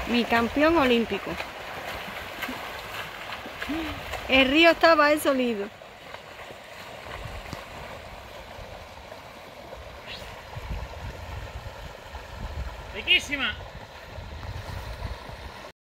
Mi campeón olímpico. El río estaba solido. ¡Riquísima!